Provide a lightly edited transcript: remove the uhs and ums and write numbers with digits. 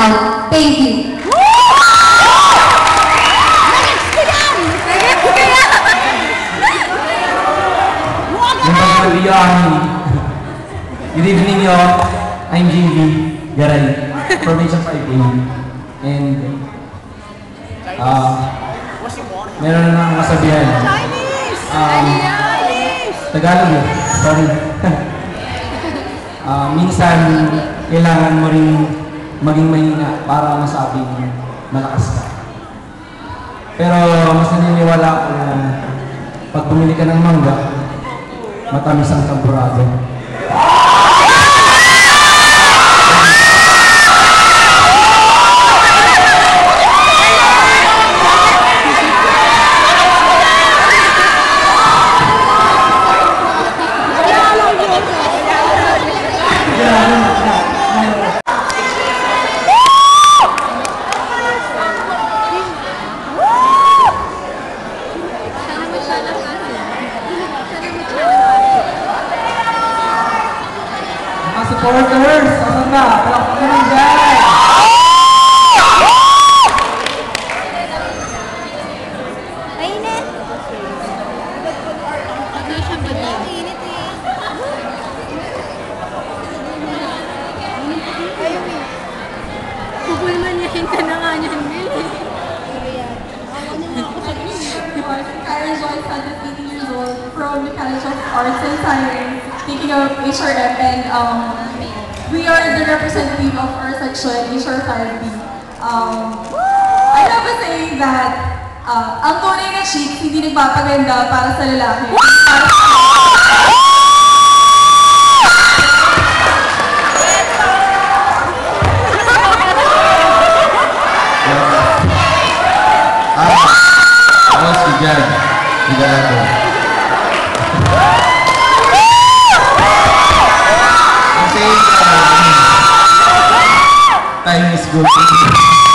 out. Thank you. Good evening, yo. I'm JV Garay, Formation 5A. And, meron na akong masabihan. Tagalog yun. Sorry. Minsan, kailangan mo rin maging mahina para masabing malakas ka. Pero mas naniniwala ako na pag bumili ka ng mangga, matamis ang tamburado. Supporters, saan ba? Palakpak naman dyan! Mainit! Hindi siya ba na? Mainit eh. Pupulmanyahin ka na nga niyan, Bill. Karen Joyce, 18 years old, from the College of Arts and Science, taking of HRM, and we are the representative of our section, HR 5B. I have a saying that ang tunay na chicks hindi nagpapaganda para sa lalaki. Time is good.